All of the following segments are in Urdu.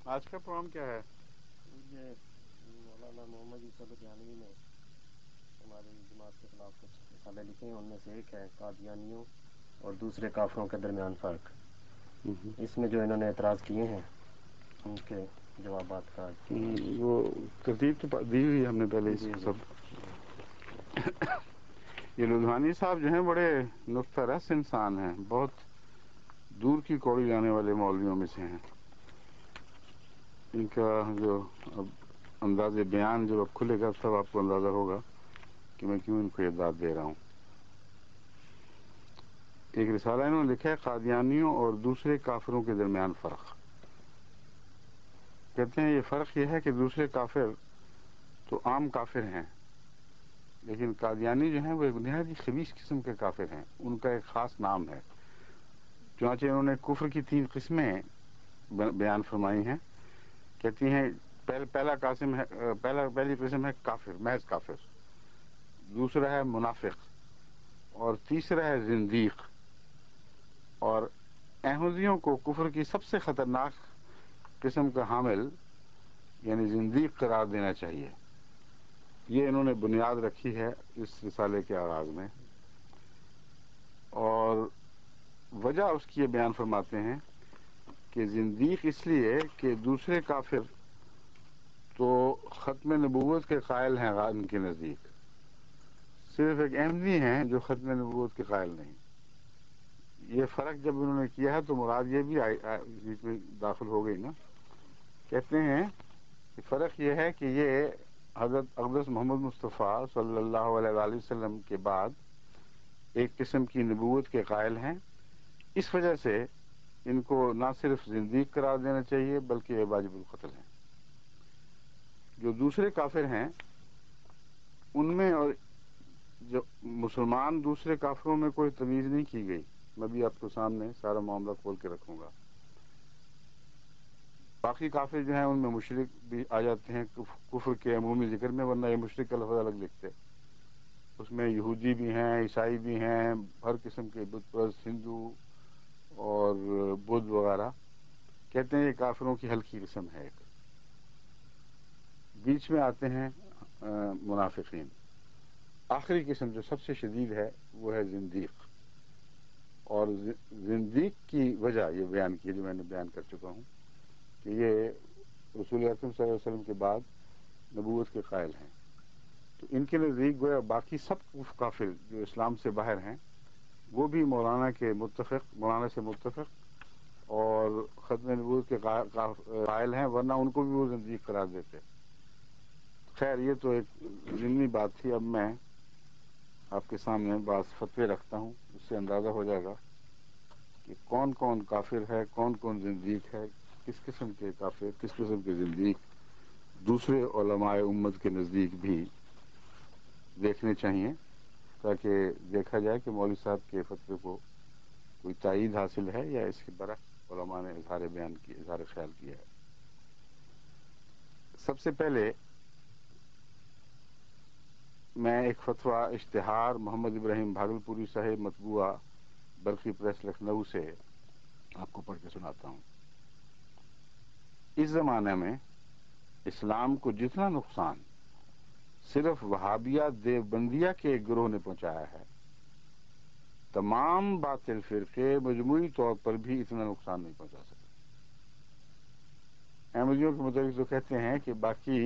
آج کا پروگرام کیا ہے؟ یہ مولانا محمد یوسف لدھیانوی نے ہماری جماعت کے خلاف کچھ رسالے لکھے ہیں، ان میں سے ایک ہے قادیانیوں اور دوسرے کافروں کے درمیان فرق۔ اس میں جو انہوں نے اعتراض کیے ہیں ان کے جوابات کا وہ ترتیب تو دی ہوئی ہے ہم نے پہلے اس جی کو جی سب۔ یہ لدھیانوی صاحب جو ہیں بڑے نکتہ رس انسان ہیں، بہت دور کی کوڑی جانے والے مولویوں میں سے ہیں۔ ان کا جو اب انداز بیان جب اب کھلے گا تب آپ کو اندازہ ہوگا کہ میں کیوں ان کو یہ داد دے رہا ہوں۔ ایک رسالہ انہوں نے لکھا ہے قادیانیوں اور دوسرے کافروں کے درمیان فرق۔ کہتے ہیں یہ فرق یہ ہے کہ دوسرے کافر تو عام کافر ہیں، لیکن قادیانی جو ہیں وہ ایک نہایت ہی خبیث قسم کے کافر ہیں، ان کا ایک خاص نام ہے۔ چنانچہ انہوں نے کفر کی 3 قسمیں بیان فرمائی ہیں۔ کہتی ہیں پہلی قسم ہے کافر، محض کافر، دوسرا ہے منافق، اور تیسرا ہے زندیق۔ اور احمدیوں کو کفر کی سب سے خطرناک قسم کا حامل یعنی زندیق قرار دینا چاہیے۔ یہ انہوں نے بنیاد رکھی ہے اس رسالے کے آغاز میں، اور وجہ اس کی یہ بیان فرماتے ہیں کہ زندیق اس لیے کہ دوسرے کافر تو ختم نبوت کے قائل ہیں ان کے نزدیک، صرف ایک احمدی ہیں جو ختم نبوت کے قائل نہیں۔ یہ فرق جب انہوں نے کیا ہے تو مراد یہ بھی بیچ میں داخل ہو گئی نا۔ کہتے ہیں کہ فرق یہ ہے کہ یہ حضرت اقدس محمد مصطفیٰ صلی اللہ علیہ وآلہ وسلم کے بعد ایک قسم کی نبوت کے قائل ہیں، اس وجہ سے ان کو نہ صرف زندیق قرار دینا چاہیے بلکہ یہ واجب القتل ہیں۔ جو دوسرے کافر ہیں ان میں اور جو مسلمان دوسرے کافروں میں کوئی تمیز نہیں کی گئی۔ میں بھی آپ کو سامنے سارا معاملہ کھول کے رکھوں گا۔ باقی کافر جو ہیں ان میں مشرک بھی آ جاتے ہیں کفر کے عمومی ذکر میں، ورنہ یہ مشرک کا لفظ الگ لکھتے۔ اس میں یہودی بھی ہیں، عیسائی بھی ہیں، ہر قسم کے بت پرست، ہندو اور بدھ وغیرہ۔ کہتے ہیں یہ کافروں کی ہلکی قسم ہے۔ ایک بیچ میں آتے ہیں منافقین۔ آخری قسم جو سب سے شدید ہے وہ ہے زندیق، اور زندیق کی وجہ یہ بیان کی جو میں نے بیان کر چکا ہوں کہ یہ رسول اکرم صلی اللہ علیہ وسلم کے بعد نبوت کے قائل ہیں۔ تو ان کے نزدیک گویا باقی سب کافر جو اسلام سے باہر ہیں وہ بھی مولانا سے متفق اور ختم نبوت کے قائل ہیں، ورنہ ان کو بھی وہ زندیق قرار دیتے۔ خیر یہ تو ایک ضمنی بات تھی۔ اب میں آپ کے سامنے بعض فتوے رکھتا ہوں، اس سے اندازہ ہو جائے گا کہ کون کون کافر ہے، کون کون زندیق ہے، کس قسم کے کافر، کس قسم کے زندیق دوسرے علماء امت کے نزدیک بھی دیکھنے چاہیے، تاکہ دیکھا جائے کہ مولوی صاحب کے فتوے کو کوئی تائید حاصل ہے یا اس کے برعکس علماء نے اظہار خیال کیا ہے۔ سب سے پہلے میں ایک فتویٰ اشتہار محمد ابراہیم بھاگلپوری صاحب مطبوعہ برقی پریس لکھنؤ سے آپ کو پڑھ کے سناتا ہوں۔ اس زمانے میں اسلام کو جتنا نقصان صرف وہابیہ دیوبندیہ کے ایک گروہ نے پہنچایا ہے، تمام باطل فرقے مجموعی طور پر بھی اتنا نقصان نہیں پہنچا سکتے۔ احمدیوں کے متعلق تو کہتے ہیں کہ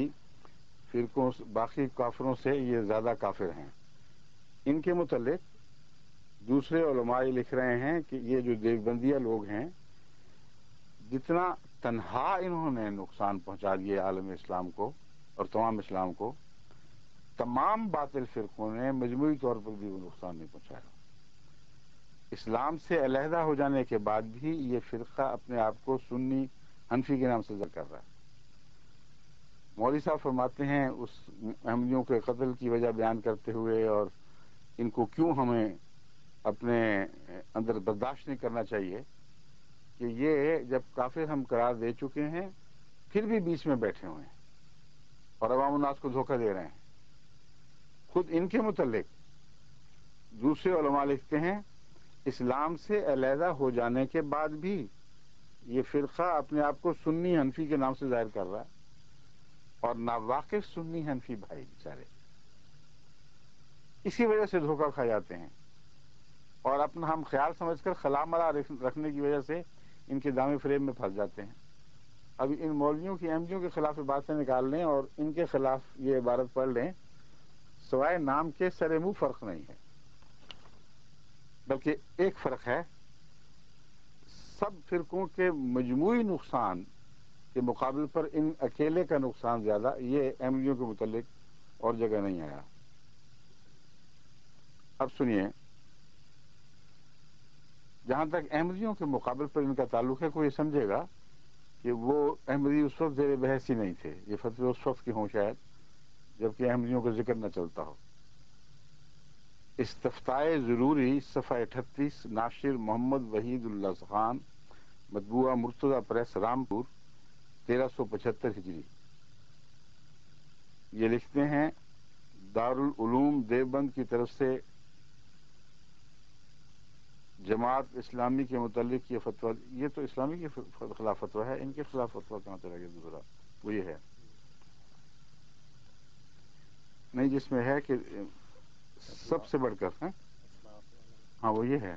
باقی کافروں سے یہ زیادہ کافر ہیں۔ ان کے متعلق دوسرے علماء لکھ رہے ہیں کہ یہ جو دیوبندیہ لوگ ہیں، جتنا تنہا انہوں نے نقصان پہنچا دیا عالم اسلام کو اور تمام اسلام کو، تمام باطل فرقوں نے مجموعی طور پر بھی وہ نقصان نہیں پہنچایا۔ اسلام سے علیحدہ ہو جانے کے بعد بھی یہ فرقہ اپنے آپ کو سنی حنفی کے نام سے ذکر کر رہا ہے۔ مولوی صاحب فرماتے ہیں اس احمدیوں کے قتل کی وجہ بیان کرتے ہوئے اور ان کو کیوں ہمیں اپنے اندر برداشت نہیں کرنا چاہیے کہ یہ جب کافر ہم قرار دے چکے ہیں پھر بھی بیچ میں بیٹھے ہوئے ہیں اور عوام الناس کو دھوکہ دے رہے ہیں۔ خود ان کے متعلق دوسرے علماء لکھتے ہیں اسلام سے علیحدہ ہو جانے کے بعد بھی یہ فرقہ اپنے آپ کو سنی حنفی کے نام سے ظاہر کر رہا ہے، اور ناواقف سنی حنفی بھائی بیچارے اسی وجہ سے دھوکہ کھا جاتے ہیں، اور اپنا ہم خیال سمجھ کر خلا ملا رکھنے کی وجہ سے ان کے دامے فریب میں پھنس جاتے ہیں۔ اب ان مولویوں کی احمدیوں کے خلاف باتیں نکال لیں اور ان کے خلاف یہ عبارت پڑھ لیں، سوائے نام کے سر منہ فرق نہیں ہے، بلکہ ایک فرق ہے، سب فرقوں کے مجموعی نقصان کے مقابل پر ان اکیلے کا نقصان زیادہ، یہ احمدیوں کے متعلق اور جگہ نہیں آیا۔ اب سنیے، جہاں تک احمدیوں کے مقابل پر ان کا تعلق ہے، کوئی یہ سمجھے گا کہ وہ احمدی اس وقت زیر بحث ہی نہیں تھے، یہ فتوے اس وقت کی ہوں شاید جبکہ احمدیوں کا ذکر نہ چلتا ہو۔ استفتائے ضروری صفحہ 38، ناشر محمد وحید اللہ خان، مطبوعہ مرتضی پریس، رامپور، 1375 ہجری۔ یہ لکھتے ہیں، دارالعلوم دیوبند کی طرف سے جماعت اسلامی کے متعلق یہ فتویٰ، یہ تو اسلامی کے خلاف فتویٰ ہے، ان کے خلاف فتویٰ کہاں چلا گیا دوسرا؟ وہ یہ ہے نہیں، جس میں ہے کہ سب سے بڑھ کر ہاں وہ یہ ہے،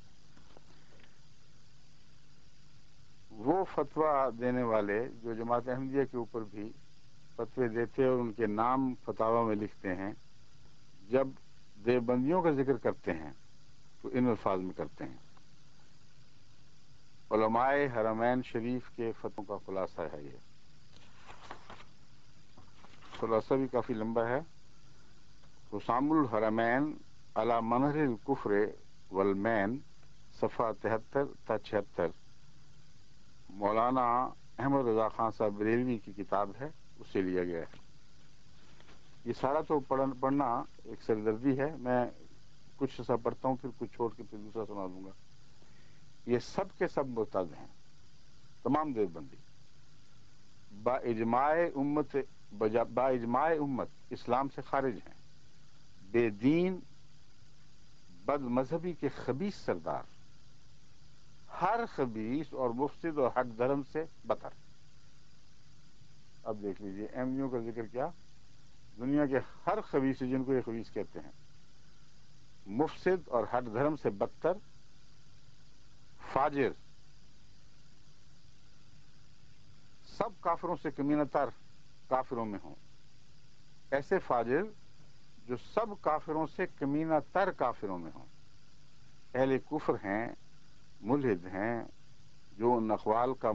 وہ فتویٰ دینے والے جو جماعت احمدیہ کے اوپر بھی فتوے دیتے اور ان کے نام فتاوی میں لکھتے ہیں، جب دیوبندیوں کا ذکر کرتے ہیں تو ان الفاظ میں کرتے ہیں۔ علماء حرمین شریف کے فتووں کا خلاصہ ہے، یہ خلاصہ بھی کافی لمبا ہے۔ حسام الحرمین علی منہر الکفر والمین، صفحہ 73 تا 76، مولانا احمد رضا خان صاحب بریلوی کی کتاب ہے، اس سے لیا گیا ہے۔ یہ سارا تو پڑھنا ایک سردردی ہے، میں کچھ حصہ پڑھتا ہوں، پھر کچھ چھوڑ کے پھر دوسرا سنا دوں گا۔ یہ سب کے سب مرتد ہیں، تمام دیوبندی، با اجماع امت اسلام سے خارج ہیں، بے دین، بد مذہبی کے خبیث سردار، ہر خبیث اور مفسد اور ہٹ دھرم سے بتر۔ اب دیکھ لیجئے احمدیوں کا ذکر کیا، دنیا کے ہر خبیث جن کو یہ خبیث کہتے ہیں، مفسد اور ہٹ دھرم سے بدتر، فاجر، سب کافروں سے کمینہ تر کافروں میں ہوں، ایسے فاجر جو سب کافروں سے کمینہ تر کافروں میں ہوں، اہل کفر ہیں، ملحد ہیں، جو ان اقوال کا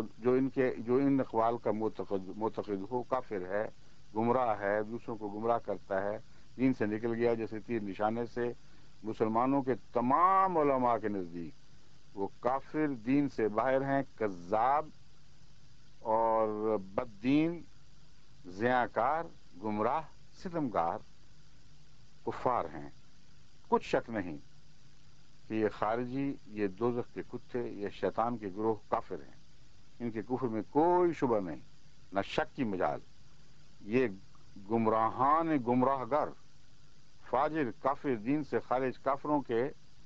معتقد ہو، کافر ہے، گمراہ ہے، دوسروں کو گمراہ کرتا ہے، دین سے نکل گیا جیسے تیر نشانے سے۔ مسلمانوں کے تمام علماء کے نزدیک وہ کافر، دین سے باہر ہیں، کذاب اور بددین، زیاکار، گمراہ، ستمگار کفار ہیں۔ کچھ شک نہیں کہ یہ خارجی، یہ دوزخ کے کتے، یہ شیطان کے گروہ کافر ہیں، ان کے کفر میں کوئی شبہ نہیں، نہ شک کی مجال۔ یہ گمراہان گمراہ گر، فاجر، کافر، دین سے خارج کافروں کے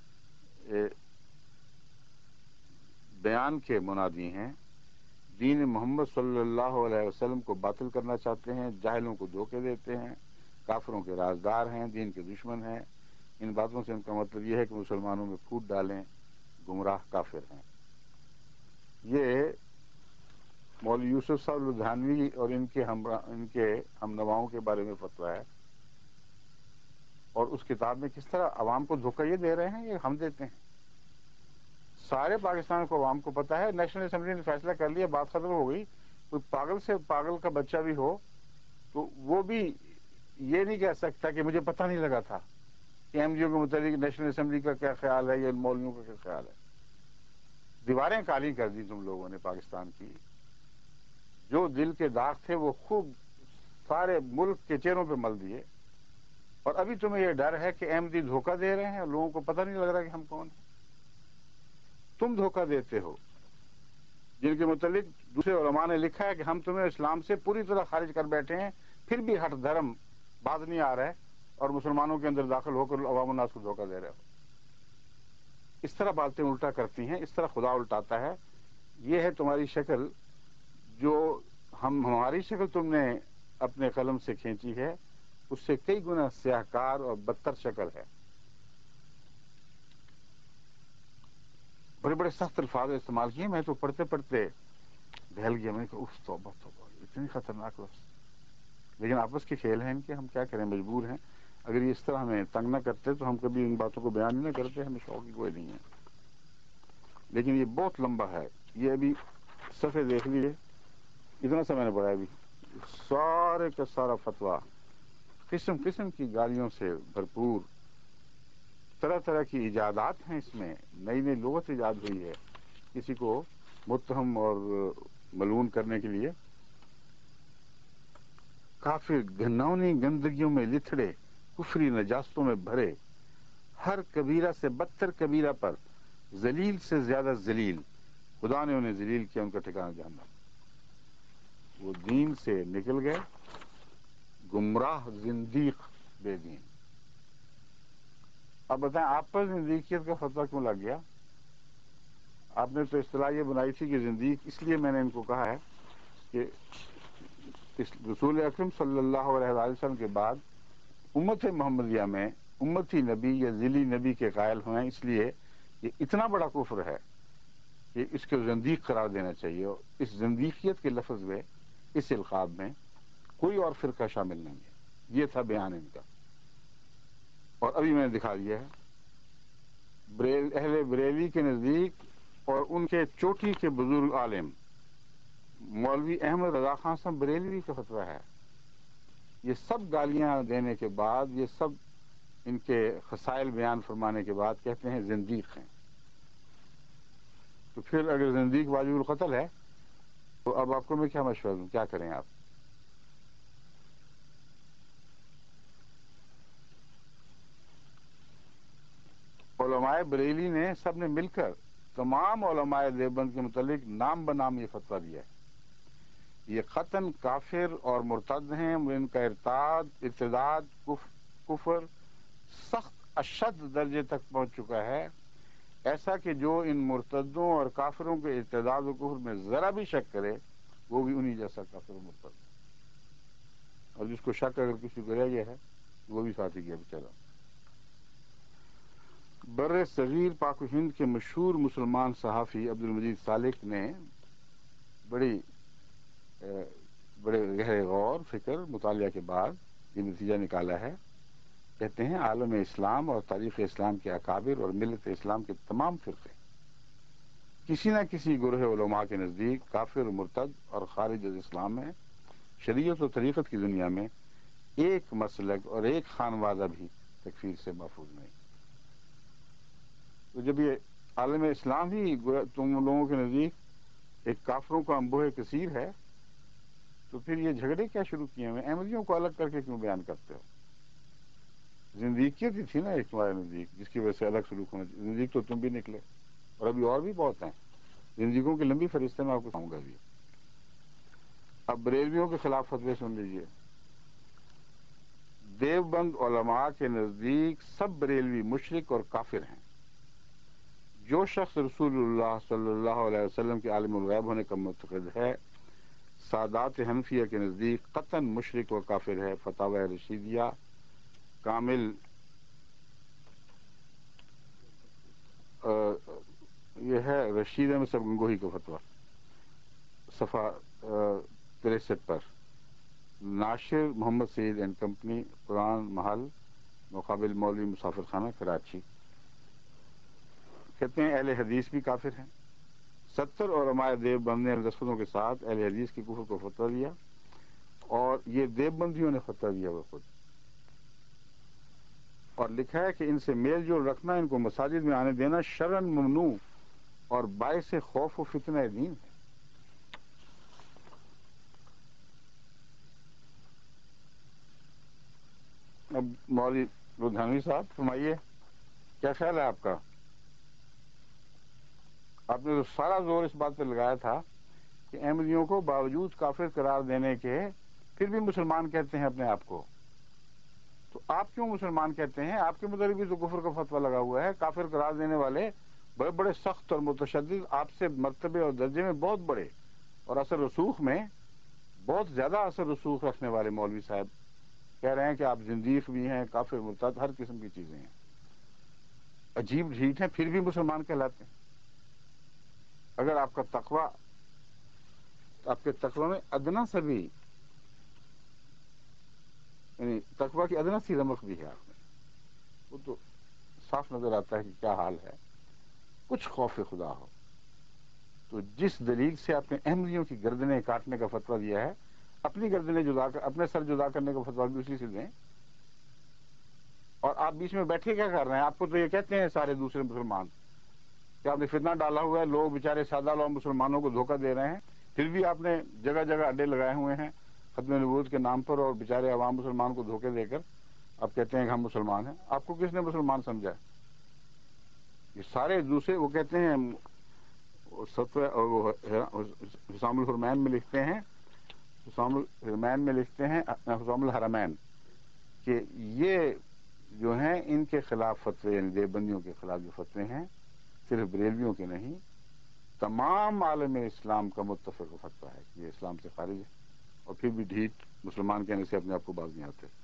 بیان کے منادی ہیں، دین محمد صلی اللہ علیہ وسلم کو باطل کرنا چاہتے ہیں، جاہلوں کو دھوکے دیتے ہیں، کافروں کے رازدار ہیں، دین کے دشمن ہیں۔ ان باتوں سے ان کا مطلب یہ ہے کہ مسلمانوں میں پھوٹ ڈالیں، گمراہ کافر ہیں۔ یہ مولوی یوسف صاحب لدھیانوی اور ان کے ہم نواؤں کے بارے میں فتویٰ ہے، اور اس کتاب میں کس طرح عوام کو دھوکہ یہ دے رہے ہیں، یہ ہم دیتے ہیں۔ سارے پاکستان کو عوام کو پتا ہے، نیشنل اسمبلی نے فیصلہ کر لیا، بات ختم ہو گئی۔ کوئی پاگل سے پاگل کا بچہ بھی ہو تو وہ بھی یہ نہیں کہہ سکتا کہ مجھے پتہ نہیں لگا تھا کہ ایم جی او کے متعلق نیشنل اسمبلی کا کیا خیال ہے یا مولویوں کا کیا خیال ہے۔ دیواریں کالی کر دی تم لوگوں نے پاکستان کی، جو دل کے داغ تھے وہ خوب سارے ملک کے چہروں پہ مل دیے، اور ابھی تمہیں یہ ڈر ہے کہ احمدی دھوکہ دے رہے ہیں اور لوگوں کو پتہ نہیں لگ رہا کہ ہم کون ہیں۔ تم دھوکہ دیتے ہو، جن کے متعلق دوسرے علماء نے لکھا ہے کہ ہم تمہیں اسلام سے پوری طرح خارج کر بیٹھے ہیں، پھر بھی ہٹ دھرم باز نہیں آ رہا ہے اور مسلمانوں کے اندر داخل ہو کر عوام الناس کو دھوکہ دے رہے ہو۔ اس طرح باتیں الٹا کرتی ہیں، اس طرح خدا الٹاتا ہے۔ یہ ہے تمہاری شکل، جو ہماری شکل تم نے اپنے قلم سے کھینچی ہے، اس سے کئی گنا سیاہ کار اور بدتر شکل ہے۔ بڑے بڑے سخت الفاظ استعمال کیے، میں تو پڑھتے پڑھتے بہل گیا، میں نے کہا اف توبہ توبہ، اتنی خطرناک لفظ۔ لیکن آپس کے کھیل ہیں ان کے، ہم کیا کریں، مجبور ہیں۔ اگر یہ اس طرح ہمیں تنگ نہ کرتے تو ہم کبھی ان باتوں کو بیان ہی نہ کرتے، ہمیں شوق ہی کوئی نہیں ہے۔ لیکن یہ بہت لمبا ہے، یہ ابھی صفحے دیکھ لیجیے، اتنا سا میں نے پڑھا ابھی، سارے کا سارا فتویٰ قسم قسم کی گالیوں سے بھرپور، طرح طرح کی ایجادات ہیں اس میں، نئی نئی لغت ایجاد ہوئی ہے کسی کو متہم اور ملعون کرنے کے لیے۔ کافر گھنونی گندگیوں میں لتھڑے، کفری نجاستوں میں بھرے، ہر کبیرہ سے بدتر کبیرہ پر ذلیل سے زیادہ ذلیل، خدا نے انہیں ذلیل کیا، ان کا ٹھکانہ جہنم۔ وہ دین سے نکل گئے، گمراہ زندیق بے دین۔ اب بتائیں آپ پر زندیقیت کا فتویٰ کیوں لگ گیا؟ آپ نے تو اصطلاح یہ بنائی تھی کہ زندیق، اس لیے میں نے ان کو کہا ہے کہ رسول اکرم صلی اللہ علیہ وسلم کے بعد امت محمدیہ میں امتی نبی یا ذیلی نبی کے قائل ہوئے، اس لیے یہ اتنا بڑا کفر ہے کہ اس کو زندیق قرار دینا چاہیے، اور اس زندیقیت کے لفظ میں، اس القاب میں کوئی اور فرقہ شامل نہیں ہے۔ یہ تھا بیان ان کا، اور ابھی میں نے دکھا دیا ہے۔ اہل بریلی کے نزدیک اور ان کے چوٹی کے بزرگ عالم مولوی احمد رضا خان صاحب بریلوی کا فتویٰ ہے۔ یہ سب گالیاں دینے کے بعد، یہ سب ان کے خصائل بیان فرمانے کے بعد کہتے ہیں زندیق ہیں۔ تو پھر اگر زندیق واجب القتل ہے تو اب آپ کو میں کیا مشورہ دوں، کیا کریں آپ؟ علماء بریلی نے سب نے مل کر تمام علماء دیوبند کے متعلق نام بنام یہ فتویٰ دیا ہے۔ یہ قطعاً کافر اور مرتد ہیں، ان کا ارتداد کفر سخت اشد درجے تک پہنچ چکا ہے، ایسا کہ جو ان مرتدوں اور کافروں کے ارتداد و کفر میں ذرا بھی شک کرے وہ بھی انہی جیسا کافر و مرتد ہے، اور جس کو شک اگر کسی کو رہ گیا ہے وہ بھی ساتھ ہی گیا بیچارہ۔ بر صغیر پاک و ہند کے مشہور مسلمان صحافی عبدالمجید سالک نے بڑے گہرے غور فکر مطالعہ کے بعد یہ نتیجہ نکالا ہے۔ کہتے ہیں عالم اسلام اور تاریخ اسلام کے اکابر اور ملت اسلام کے تمام فرقے کسی نہ کسی گروہ علماء کے نزدیک کافر و مرتد اور خارج از اسلام ہے۔ شریعت و طریقت کی دنیا میں ایک مسلک اور ایک خانوادہ بھی تکفیر سے محفوظ نہیں۔ تو جب یہ عالم اسلام ہی تم لوگوں کے نزدیک ایک کافروں کا انبوہ کثیر ہے، تو پھر یہ جھگڑے کیا شروع کیے ہوئے؟ احمدیوں کو الگ کر کے کیوں بیان کرتے ہو؟ زندیقیت ہی تھی نا ایک تمہارے نزدیک، جس کی وجہ سے الگ سلوک ہونا چاہیے۔ زندیق تو تم بھی نکلے، اور ابھی اور بھی بہت ہیں زندگیوں کی لمبی فہرست ہے، میں آپ کو کہوں گا ابھی۔ اب بریلویوں کے خلاف فتوے سن لیجئے۔ دیوبند علماء کے نزدیک سب بریلوی مشرک اور کافر ہیں۔ جو شخص رسول اللہ صلی اللہ علیہ وسلم کے عالم الغیب ہونے کا معتقد ہے، سادات حنفیہ کے نزدیک قطعاً مشرک و کافر ہے۔ فتاوی رشیدیہ کامل یہ ہے رشید احمد صاحب گنگوہی کا فتویٰ، صفحہ 63 پر، ناشر محمد سعید اینڈ کمپنی، قرآن محل، مقابل مولوی مسافر خانہ، کراچی۔ کہتے ہیں اہل حدیث بھی کافر ہیں۔ 70 علماء دیوبند نے دستخطوں کے ساتھ اہل حدیث کے کفر کو فتویٰ دیا، اور یہ دیوبندیوں نے فتویٰ دیا وہ خود، اور لکھا ہے کہ ان سے میل جول رکھنا، ان کو مساجد میں آنے دینا شرعاً ممنوع اور باعث خوف و فتنہ دین ہے۔ اب مولوی لدھیانوی صاحب فرمائیے، کیا خیال ہے آپ کا؟ آپ نے تو سارا زور اس بات پہ لگایا تھا کہ احمدیوں کو باوجود کافر قرار دینے کے پھر بھی مسلمان کہتے ہیں اپنے آپ کو، تو آپ کیوں مسلمان کہتے ہیں؟ آپ کے متعلق بھی تو کفر کا فتویٰ لگا ہوا ہے، کافر قرار دینے والے बड़े बड़े सख्त और मुतशद्दिद, आपसे मर्तबे और दर्जे में बहुत बड़े और असर रसूख में बहुत ज्यादा असर रसूख रखने वाले मौलवी साहब कह रहे हैं कि आप जिंदीक भी हैं, काफिर, मुर्तद, हर किस्म की चीजें हैं। अजीब ढीठ हैं, फिर भी मुसलमान कहलाते हैं। अगर आपके तकवा में अदना सा भी, यानी तकवा की अदना सी रमक भी है आप में, वो तो साफ नजर आता है कि क्या हाल है। कुछ खौफ खुदा हो तो जिस दलील से आपने अहमदियों की गर्दनें काटने का फतवा दिया है, अपनी गर्दनें जुदा कर, अपने सर जुदा करने का फतवा भी उसी से दें। और आप बीच में बैठे क्या कर रहे हैं? आपको तो ये कहते हैं सारे दूसरे मुसलमान कि आपने फितना डाला हुआ है, लोग बेचारे सादा लोग मुसलमानों को धोखा दे रहे हैं, फिर भी आपने जगह जगह अड्डे लगाए हुए हैं खत्म नबूवत के नाम पर, और बेचारे अवाम मुसलमान को धोखे देकर आप कहते हैं कि हम मुसलमान हैं। आपको किसने मुसलमान समझा? ये सारे दूसरे, वो कहते हैं, हुसामुल हुरमैन में लिखते हैं, हुसामुल हुरमैन में लिखते हैं, हुसामुल हरमैन, कि ये जो हैं इनके खिलाफ फतवे, यानी देवबंदियों के खिलाफ जो फतवे हैं, सिर्फ बरेलवियों के नहीं, तमाम आलम इस्लाम का मुत्तफिक फतवा है कि ये इस्लाम से खारिज है, और फिर भी ढीठ मुसलमान कहने से अपने आप को बाज नहीं आते।